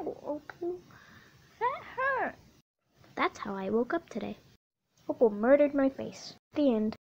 Opal, that hurt. That's how I woke up today. Opal murdered my face. The end.